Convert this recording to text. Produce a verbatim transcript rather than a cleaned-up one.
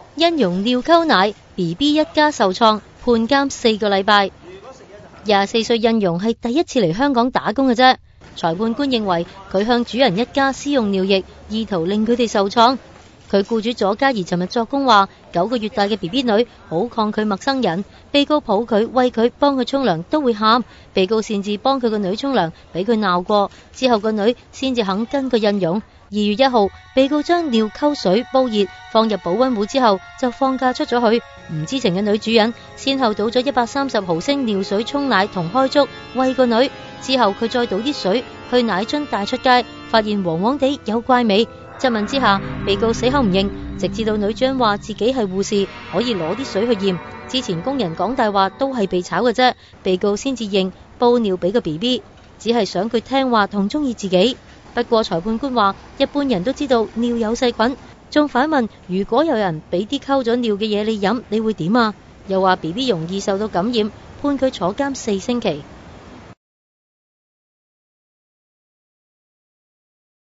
因用尿溝奶 ，B B 一家受創，判監四個禮拜。廿四歲印傭係第一次嚟香港打工嘅啫。裁判官認為佢向主人一家施用尿液，意圖令佢哋受創。佢僱主左嘉怡尋日作供話，九個月大嘅 B B 女好抗拒陌生人，被告抱佢、餵佢、幫佢沖涼都會喊，被告擅自幫佢個女沖涼，俾佢鬧過，之後個女先至肯跟個印傭。二月一號，被告將尿溝水煲熱，放入保溫壺之後就放假出咗去。唔知情嘅女主人先後倒咗一百三十毫升尿水沖奶同開粥餵個女，之後佢再倒啲水去奶樽帶出街，發現黃黃地有怪味。質問之下，被告死口唔認，直至到女主人話自己係護士，可以攞啲水去驗。之前工人講大話都係被炒嘅啫，被告先至認煲尿俾個 B B， 只係想佢聽話同中意自己。不過裁判官話，一般人都知道尿有細菌，仲反問如果有人俾啲溝咗尿嘅嘢你飲，你會點啊？又話 B B 容易受到感染，判佢坐監四星期。